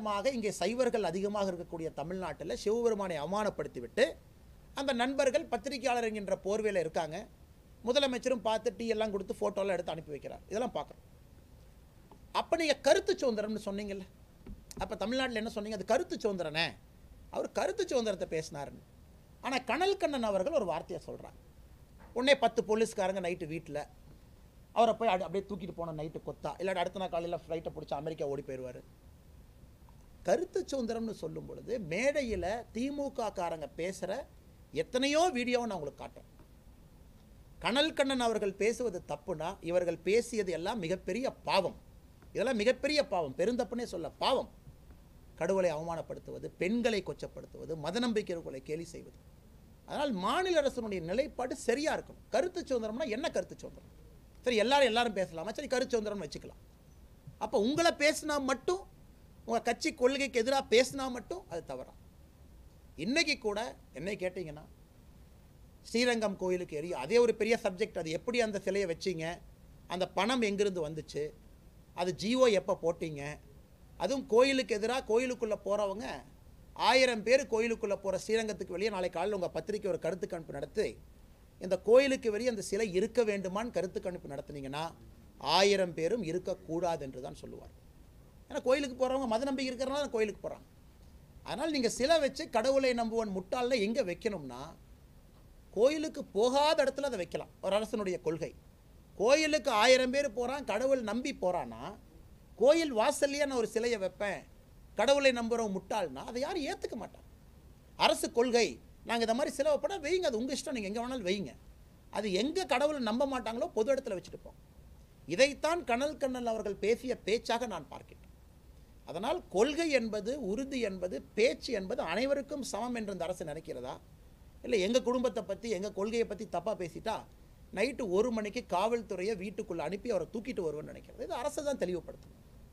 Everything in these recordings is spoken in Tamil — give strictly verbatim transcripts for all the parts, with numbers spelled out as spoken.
விதமாக இங்கே சைவர்கள் அதிகமாக இருக்கக்கூடிய தமிழ்நாட்டில் சிவபெருமானை அவமானப்படுத்திவிட்டு அந்த நண்பர்கள் பத்திரிகையாளர் என்கின்ற போர்வையில் இருக்காங்க. முதலமைச்சரும் பார்த்து டீ எல்லாம் கொடுத்து ஃபோட்டோலாம் எடுத்து அனுப்பி வைக்கிறார். இதெல்லாம் பார்க்குறோம். அப்போ நீங்கள் கருத்து சுதந்திரம்னு சொன்னீங்கல்ல, அப்போ தமிழ்நாட்டில் என்ன சொன்னீங்க? அது கருத்து சுதந்திரனே. அவர் கருத்து சுதந்திரத்தை பேசினாருன்னு. ஆனால் கனல் கண்ணன் அவர்கள் ஒரு வார்த்தையை சொல்கிறாங்க. உடனே பத்து போலீஸ்காரங்க நைட்டு வீட்டில் அவரை போய் அப்படியே தூக்கிட்டு போன நைட்டு கொத்தா, இல்லாட்டி அடுத்த நாள் காலையில் ஃப்ளைட்டை பிடிச்சி அமெரிக்கா ஓடி போயிடுவார். கருத்து சுதந்திரம்னு சொல்லும் பொழுது மேடையில் திமுக காரங்க பேசுகிற எத்தனையோ வீடியோவை நான் உங்களுக்கு காட்டுறேன். கனல் கண்ணன் அவர்கள் பேசுவது தப்புனா இவர்கள் பேசியது எல்லாம் மிகப்பெரிய பாவம். இதெல்லாம் மிகப்பெரிய பாவம், பெருந்தப்புனே சொல்ல பாவம். கடவுளை அவமானப்படுத்துவது, பெண்களை கொச்சப்படுத்துவது, மத நம்பிக்கைகளை கேலி செய்வது. அதனால் மாநில அரசினுடைய நிலைப்பாடு சரியாக இருக்கும். கருத்து சுதந்திரம்னா என்ன கருத்து சுதந்திரம்? சரி, எல்லாரும் எல்லாரும் பேசலாமா? சரி, கருத்து சுதந்திரம்னு வச்சுக்கலாம். அப்போ உங்களை பேசினா மட்டும், உங்கள் கட்சி கொள்கைக்கு எதிராக பேசினா மட்டும் அது தவறா? இன்றைக்கி கூட என்னை கேட்டிங்கன்னா ஸ்ரீரங்கம் கோயிலுக்கு எரிய அதே ஒரு பெரிய சப்ஜெக்ட். அது எப்படி அந்த சிலையை வச்சிங்க, அந்த பணம் எங்கிருந்து வந்துச்சு, அது ஜிஓ எப்போ போட்டிங்க, அதுவும் கோயிலுக்கு எதிராக கோயிலுக்குள்ளே போகிறவங்க ஆயிரம் பேர் கோயிலுக்குள்ளே போகிற ஸ்ரீரங்கத்துக்கு வெளியே நாளை காலையில் உங்கள் பத்திரிக்கை ஒரு கருத்து கணிப்பு நடத்தி இந்த கோயிலுக்கு வெளியே அந்த சிலை இருக்க வேண்டுமான்னு கருத்து கணிப்பு நடத்துனீங்கன்னா ஆயிரம் பேரும் இருக்கக்கூடாது என்று தான் சொல்லுவார். ஏன்னா கோயிலுக்கு போகிறவங்க மத நம்பிக்கை இருக்கிறனால கோயிலுக்கு போகிறாங்க. அதனால் நீங்கள் சிலை வச்சு கடவுளை நம்புவன் முட்டாளில் எங்கே வைக்கணும்னா கோயிலுக்கு போகாத இடத்துல அதை வைக்கலாம். ஒரு அரசனுடைய கொள்கை. கோயிலுக்கு ஆயிரம் பேர் போகிறான், கடவுள் நம்பி போகிறான்னா கோயில் வாசல்லையே நான் ஒரு சிலையை வைப்பேன், கடவுளை நம்புகிறவன் முட்டாள்னா அதை யாரும் ஏற்றுக்க மாட்டான். அரசு கொள்கை, நாங்கள் இந்த மாதிரி சிலை வைப்போனா வைங்க, அது உங்கள் இஷ்டம், நீங்கள் எங்கே வேணாலும் வைங்க. அது எங்கே கடவுளை நம்ப மாட்டாங்களோ பொது இடத்துல வச்சுட்டு போங்க. இதைத்தான் கனல் கண்ணன் அவர்கள் பேசிய பேச்சாக நான் பார்க்கிறேன். அதனால் கொள்கை என்பது, உறுதி என்பது, பேச்சு என்பது அனைவருக்கும் சமம் என்று இந்த அரசு நினைக்கிறதா? இல்லை எங்கள் குடும்பத்தை பற்றி, எங்கள் கொள்கையை பற்றி தப்பாக பேசிட்டா நைட்டு ஒரு மணிக்கு காவல்துறையை வீட்டுக்குள்ளே அனுப்பி அவரை தூக்கிட்டு வருவேன்னு நினைக்கிறது. இது அரசு தான் தெளிவுபடுத்தும்.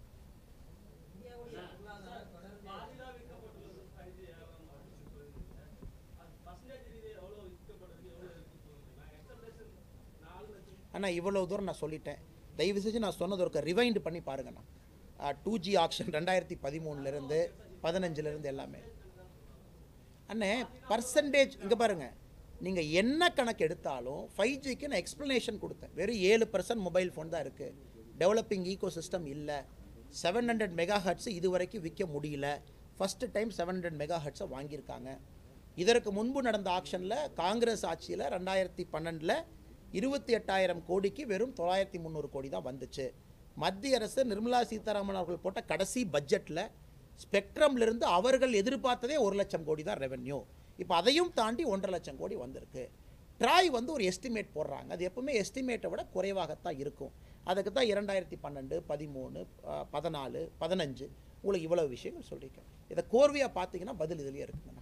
ஆனால் இவ்வளோ தூரம் நான் சொல்லிட்டேன். தயவு செஞ்சு நான் சொன்னது ஒரு ரிவைண்ட் பண்ணி பாருங்கண்ணா. டூ ஜி ஆக்ஷன் ரெண்டாயிரத்தி பதிமூணுலேருந்து பதினஞ்சுலேருந்து எல்லாமே அண்ணே பர்சன்டேஜ் இங்கே பாருங்கள். நீங்கள் என்ன கணக்கு எடுத்தாலும் ஃபைவ் ஜிக்கு நான் எக்ஸ்ப்ளனேஷன் கொடுத்தேன். வெறும் ஏழு பர்சன்ட் மொபைல் ஃபோன் தான் இருக்குது. டெவலப்பிங் ஈகோ சிஸ்டம் இல்லை. செவன் ஹண்ட்ரட் மெகா ஹெர்ட்ஸ் இது வரைக்கும் விற்க முடியல. ஃபஸ்ட்டு டைம் செவன் ஹண்ட்ரட் மெகா ஹெர்ட்ஸை வாங்கியிருக்காங்க. இதற்கு முன்பு நடந்த ஆக்ஷனில் காங்கிரஸ் ஆட்சியில் ரெண்டாயிரத்தி பன்னெண்டில் இருபத்தி எட்டாயிரம் கோடிக்கு வெறும் தொள்ளாயிரத்தி முந்நூறு கோடி தான் வந்துச்சு. மத்திய அரசு நிர்மலா சீதாராமன் அவர்கள் போட்ட கடைசி பட்ஜெட்டில் ஸ்பெக்ட்ரம்லேருந்து அவர்கள் எதிர்பார்த்ததே ஒரு லட்சம் கோடி தான் ரெவென்யூ. இப்போ அதையும் தாண்டி ஒன்றரை லட்சம் கோடி வந்திருக்கு. ட்ராய் வந்து ஒரு எஸ்டிமேட் போடுறாங்க. அது எப்பவுமே எஸ்டிமேட்டை விட குறைவாகத்தான் இருக்கும். அதுக்கு தான் இரண்டாயிரத்தி பன்னெண்டு பதிமூணு பதினாலு பதினஞ்சு உங்களுக்கு இவ்வளோ விஷயங்கள் சொல்லியிருக்கேன். இதை கோர்வையாக பார்த்தீங்கன்னா பதில் இதுலேயே இருக்குங்கண்ணா.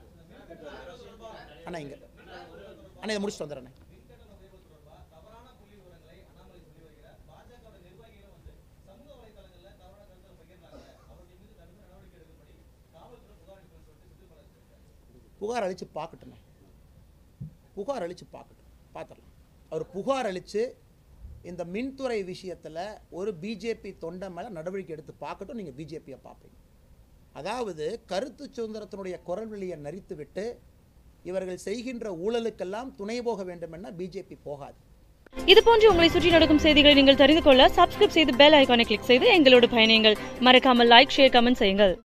அண்ணா இங்கே அண்ணா இதை முடிச்சுட்டு வந்துடுறேண்ணே. புகார் அளித்து பார்க்கட்டுமே, புகார் அளித்து பார்க்கட்டும், பார்த்துடலாம். அவர் புகார் அளித்து இந்த மின்துறை விஷயத்தில் ஒரு பிஜேபி தொண்டை மேலே நடவடிக்கை எடுத்து பார்க்கட்டும். நீங்கள் பிஜேபியை பார்ப்பீங்க. அதாவது கருத்து சுதந்திரத்தினுடைய குரல் வழியை நரித்து விட்டு இவர்கள் செய்கின்ற ஊழலுக்கெல்லாம் துணை போக வேண்டும் என பிஜேபி போகாது. இது போன்று உங்களை சுற்றி நடக்கும் செய்திகளை நீங்கள் தெரிந்து கொள்ள சப்ஸ்கிரைப் செய்து பெல் ஐகானை கிளிக் செய்து எங்களோடு பயணியுங்கள். மறக்காமல் லைக், ஷேர், கமெண்ட் செய்யுங்கள்.